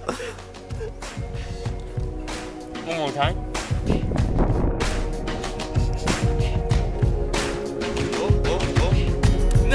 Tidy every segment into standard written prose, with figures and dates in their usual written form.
One more time. No!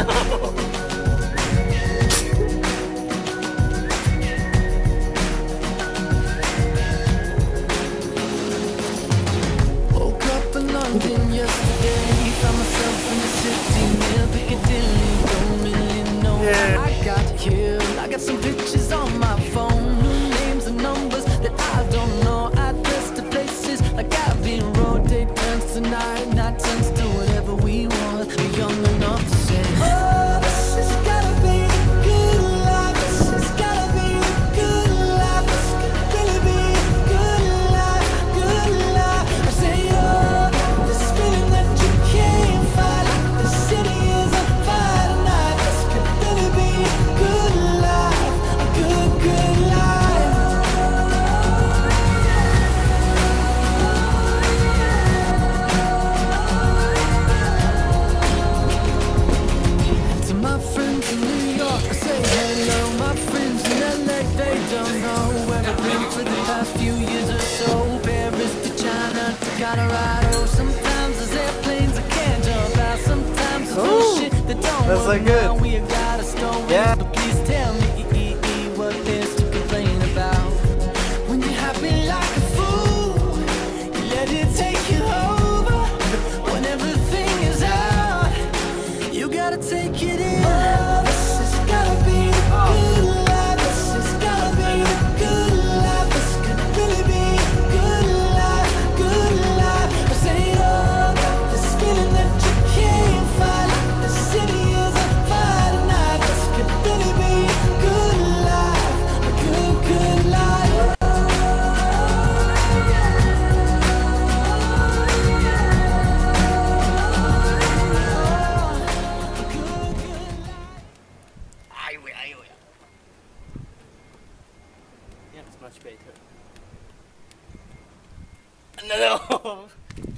Woke up in London yesterday, found myself in the city near Piccadilly. Don't really know how I got here. I got some pictures on my phone, new names and numbers that I don't know. Address to places like Abbey Road. Day turns to night, night turns to whatever we want. We're young enough to say, oh, this has gotta be the good life. This has gotta be the good life. This could really be the good life, good life. I say, oh, this feeling that you can't fight, like the city is on fire tonight. This could really be a good life, a good, good life. To my friends in New York, I say hello. My friends in LA, they don't know where I've been for the past few years or so. Paris to China to Colorado. Sometimes there's airplanes I can't jump out. Sometimes there's bullshit that don't that's work like good. now. We have got a stone. Yeah. But please tell me what there's to complain about. When you're happy like a fool, you let it take you over. When everything is out, you gotta take it in. Oh, this has gotta be the good life. This has gotta be the good life. This could really be a good life, good life. I say, oh, got this feeling that you can't fight, like the city is on fire tonight. This could really be a good life, a good, good life. Yeah, it's much better. No, no.